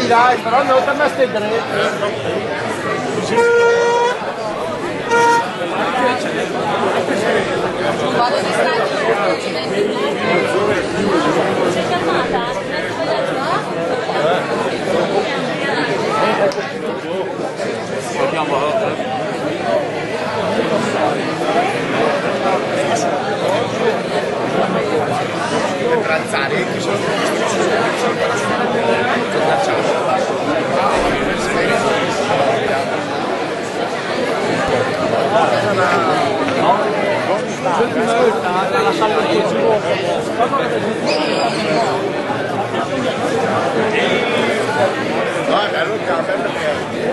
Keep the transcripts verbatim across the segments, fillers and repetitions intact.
Sì dai, però non torna a stendere. Vado di stare. Sei calmata? Per alzare ci sono la sala di giù. No, è bello il caffè perché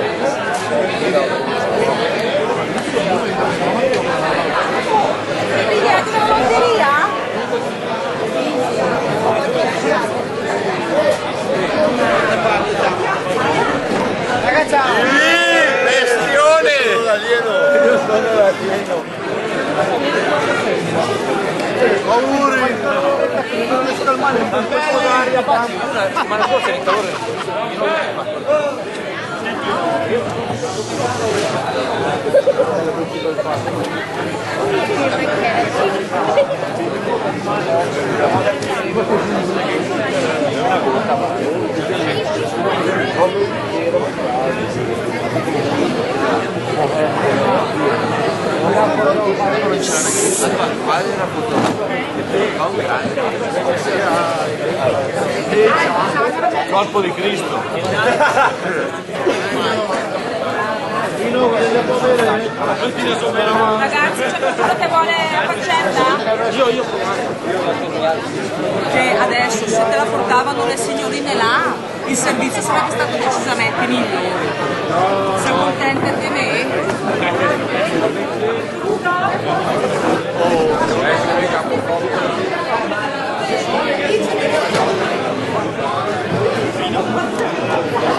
Vedi la lotteria? ragazza! Bestione! Io sono l'alieno! Auguri! Ma la cosa è il calore! Corpo di Cristo. Ragazzi, c'è qualcuno che vuole la faccenda? Io, io. Che adesso se te la portavano le signorine là, il servizio sarebbe stato decisamente migliore. Sei contenta di me? Oh,